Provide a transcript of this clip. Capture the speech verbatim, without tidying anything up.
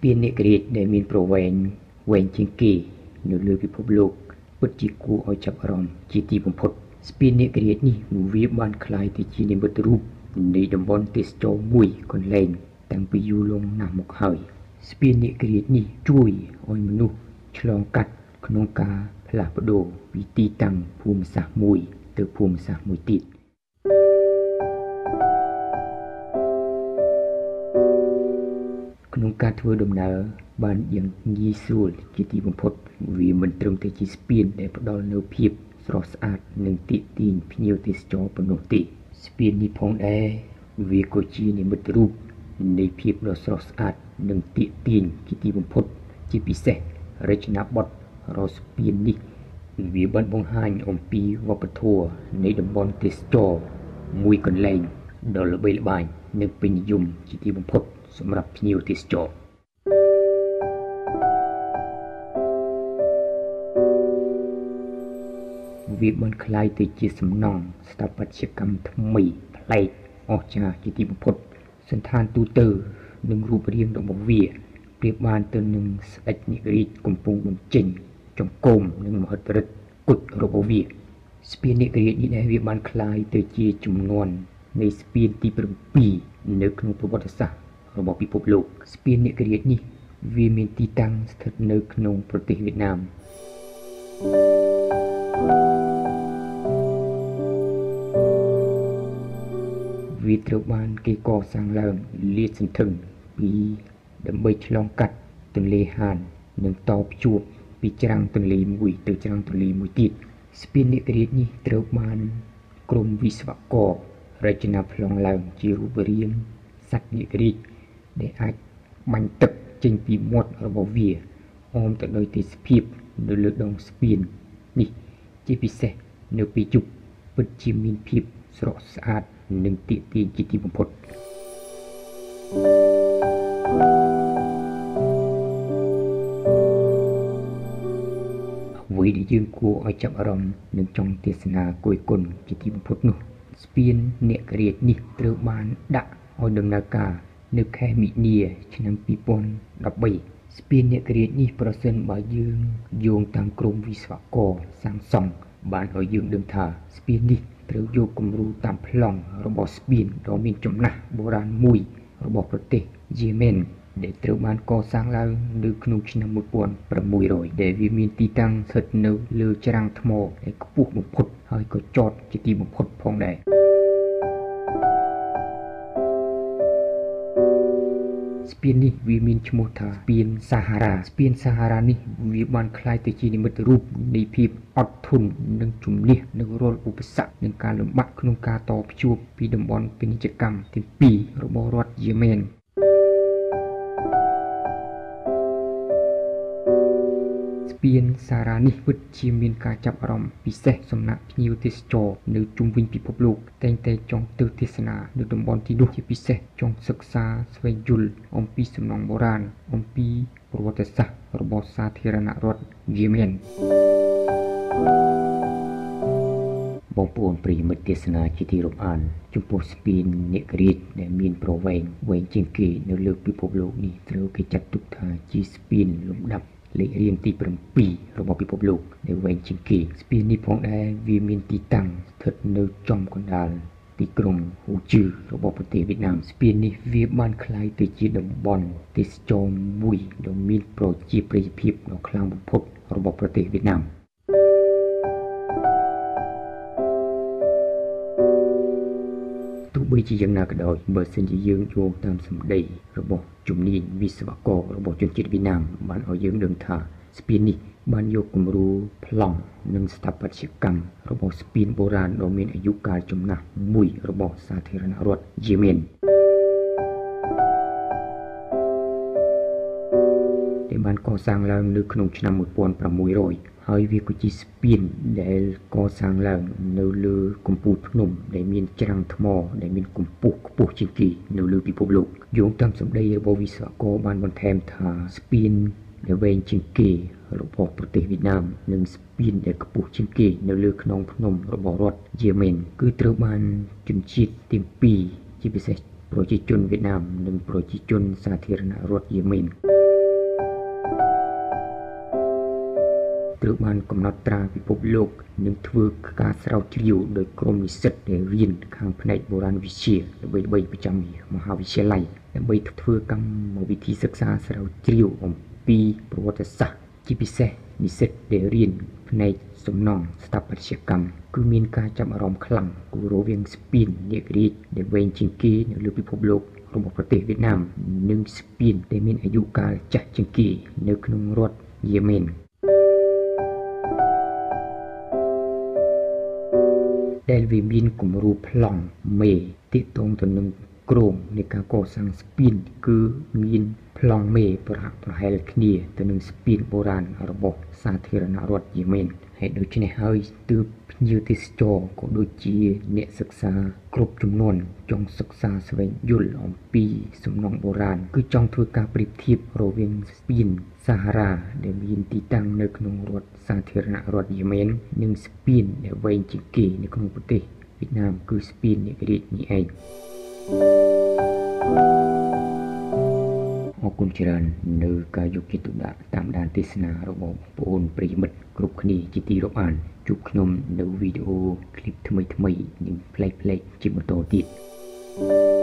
ពានអ្នកក្រៀតដែលមានប្រវែងវែងជាងគេនៅលើពិភពលោកពិតជាគួរឲ្យចាប់អារម្មណ៍ជាទីបំផុតស្ពានអ្នកក្រៀតនេះវាបានក្លាយទៅជានិមិត្តរូបនៃតំបន់ទេសចរណ៍មួយកន្លែងតាំងពីយូរលង់ណាស់មកហើយស្ពានអ្នកក្រៀតនេះជួយឲ្យមនុស្សឆ្លងកាត់ក្នុងការផ្លាស់ប្ដូរពីទីតាំងភូមិសាស្ត្រមួយទៅភូមិសាស្ត្រមួយទៀតក្នុងការធ្វើដំណើរបានយ៉ាងងាយស្រួលជាទីបំផុតវាមិនត្រឹមតែជាស្ពានដែលផ្ដល់នូវភាពស្រស់ស្អាតនិងទាក់ទាញភ្ញៀវទេសចរប៉ុណ្ណោះទេស្ពាននេះផងដែរវាក៏ជានិមិត្តរូបនៃភាពដ៏ស្រស់ស្អាតនិងទាក់ទាញជាទីបំផុតជាពិសេសរចនាបថរស្ពាននេះវាបានបង្ហាញអំពីវប្បធម៌នៃតំបន់ទេសចរណ៍មួយកន្លែងដ៏ល្បីល្បាញនិងពេញនិយមជាទីបំផុតសម្រាប់ភ្ញៀវទេសចរវាបានក្លាយទៅជាសំណង់ស្ថាបត្យកម្មថ្មីប្លែកអស្ចារ្យជាទីបំផុតសន្តានទូទៅនិងរូបរាងរបស់វាប្រៀបបានទៅនឹងស្ដេចនិរាជកំពុងបញ្ចេញចង្កូមនិងមហិទ្ធិឫទ្ធិគុជរបស់វាស្ពាននិរាជនេះដែរវាបានក្លាយទៅជាជំនាន់នៃស្ពានទីប្រាំពីរនៅក្នុងប្រវត្តិសាស្ត្ររបស់ពិភពលោកស្ពាននិរាជនេះវាមានទីតាំងស្ថិតនៅក្នុងប្រទេសវៀតណាមវាត្រូវបានគេកសាងឡើងលាតសន្ធឹងពីដើម្បីឆ្លងកាត់ទន្លេហាននិងតភ្ជាប់ពីច្រាំងទន្លេមួយទៅច្រាំងទន្លេមួយទៀតស្ពាននិរាជនេះត្រូវបានក្រុមវិស្វកររចនាប្លង់ឡើងជារូបរាងសត្វនិរាជដែលអាចបាញ់ទឹកចេញពីមាត់របស់វាអមទៅដោយទេសភាពនៅលើដងស្ពាននេះជាពិសេសនៅពេលយប់ពិតជាមានភាពស្រស់ស្អាតនិងទាក់ទាញជាទីបំផុតអ្វីដែលយើងគួរឲ្យចាប់អារម្មណ៍និងចង់ទេសនាគយគន់ជាទីបំផុតនោះស្ពានអ្នកក្រៀតនេះត្រូវបានដាក់ឲ្យដំណើរការនៅខែមិនិនាឆ្នាំពីរពាន់ដប់បីស្ពានអ្នកក្រៀតនេះប្រសិនបើយើងយោងតាមក្រុមវិស្វករសាងសង់បានឲ្យយើងដឹងថាស្ពាននេះត្រូវយកគំរូតាមប្លង់របស់ស្ពានដ៏មានចំណាស់បុរាណមួយរបស់ប្រទេសយេម៉ែនដែលត្រូវបានកសាងឡើងនៅក្នុងឆ្នាំmột nghìn sáu trămដែលវាមានទីតាំងស្ថិតនៅលើច្រាំងថ្មដែលខ្ពស់បំផុតហើយក៏ចតជាទីបំផុតផងដែរស្ពាននេះវាមានឈ្មោះថាស្ពានសាហារ៉ាស្ពានសាហារ៉ានេះវាបានក្លាយទៅជានិមិត្តរូបនៃភាពអត់ធន់និងជំនះនៅរាល់ឧបសគ្គនិងការលំបាកក្នុងការតភ្ជាប់ពីតំបន់ពាណិជ្ជកម្មទាំងពីររបស់រដ្ឋយេម៉ែនស្ពានសាហារ៉ានេះពិតជាមានការចាប់អារម្មណ៍ពិសេសសំណាក់ភ្ញៀវទេសចរនៅជុំវិញពិភពលោកតែងតែចង់ទៅទេសនានៅតំបន់ទីនោះជាពិសេសចង់សិក្សាស្វែងយល់អំពីសំណង់បុរាណអំពីប្រវត្តិសាស្ត្ររបស់សាធារណរដ្ឋយេម៉ែនបងប្អូនប្រិយមិត្តទេសនាជាទីរាប់អានចំពោះស្ពាននិរាជដែលមានប្រវែងវែងជាងគេនៅលើពិភពលោកនេះត្រូវគេចាត់ទុកថាជាស្ពានលំដាប់លេខរៀងទីប្រាំពីររបស់ពិភពលោកដែលវែងជាងគេស្ពាននេះផងដែរវាមានទីតាំងស្ថិតនៅចំកណ្ដាលទីក្រុងហ៊ូជឺរបស់ប្រទេសវៀតណាមស្ពាននេះវាបានក្លាយទៅជាតំបន់ទេសចរណ៍មួយដ៏មានប្រជាប្រិយភាពដ៏ខ្លាំងបំផុតរបស់ប្រទេសវៀតណាមទោះបីជាយ៉ាងណាក៏ដោយបើសិនជាយើងយោងតាមសម្ដីរបស់ជំនាញវិស្វកររបស់ជនជាតិវៀតណាមបានឲ្យយើងដឹងថាស្ពាននេះបានយកគំរូប្លង់និងស្ថាបត្យកម្មរបស់ស្ពានបុរាណដ៏មានអាយុកាលចំណាស់មួយរបស់សាធារណរដ្ឋយេម៉ែនដែលបានកសាងឡើងនៅក្នុងឆ្នាំmột nghìn sáu trămហើយវាក៏ជាស្ពានដែលកសាងឡើងនៅលើកំពូលភ្នំដែលមានច្រាំងថ្មដែលមានកម្ពស់ខ្ពស់ជាងគេនៅលើពិភពលោកយោងតាមសម្ដីរបស់វិស្វករបានបន្ថែមថាស្ពានដែលវែងជាងគេរបស់ប្រទេសវៀតណាមនិងស្ពានដែលខ្ពស់ជាងគេនៅលើខ្នងភ្នំរបស់រដ្ឋយេម៉ែនគឺត្រូវបានជនជាតិទាំងពីរជាពិសេសប្រជាជនវៀតណាមនិងប្រជាជនសាធារណរដ្ឋយេម៉ែនត្រូវបានកំណត់ត្រាពិភពលោកនិងធ្វើការស្រាវជ្រាវโดยក្រុមនិស្សិតដែលរៀនខាងផ្នែកបុរាណវិទ្យាដើម្បីបីប្រចាំមហាវិទ្យាល័យដើម្បីធ្វើកម្មវិធីសិក្សាស្រាវជ្រាវអំពីប្រវត្តិសាស្ត្រជាពិសេសនិស្សិតដែលរៀនផ្នែកសំណង់ស្ថាបត្យកម្មគឺមានការចាប់អារម្មណ៍ខ្លាំងគូរវាងស្ពាននាគរាជដែលវែងជាងគេនៅលើពិភពលោករបស់ប្រទេសវៀតណាមនិងស្ពានដែលមានអាយុកាលចាស់ជាងគេនៅក្នុងរដ្ឋយេម៉ែនដែលវាមានគំរូប្លង់មេទាក់ទងទៅនឹងគ្រោងនៃការកសាងស្ពានគឺមានប្លង់មេប្រហាក់ប្រហែលគ្នាទៅនឹងស្ពានបុរាណរបស់សាធារណរដ្ឋយេម៉ែនហើយដូច្នេះហើយទើបភ្ញៀវទេសចរក៏ដូចជាអ្នកសិក្សាគ្រប់ចំនួនចង់សិក្សាស្វែងយល់អំពីសំណង់បុរាណគឺចង់ធ្វើការប្រៀបធៀបរវាងស្ពានសាហារ៉ាដែលមានទីតាំងនៅក្នុងរដ្ឋសាធារណរដ្ឋយេម៉ែននិងស្ពានដែលវែងជាងគេនៅក្នុងប្រទេសវៀតណាមគឺស្ពាននាគរាជនេះឯងអរគុណច្រើននៅការយកចិត្តទុកដាក់តាមដានទេសនារបស់បងប្អូនប្រិយមិត្តគ្រប់គ្នាជាទីរាប់អានជួបខ្ញុំនៅវីដេអូឃ្លីបថ្មីៗនិងប្លែកៗជាបន្តទៀត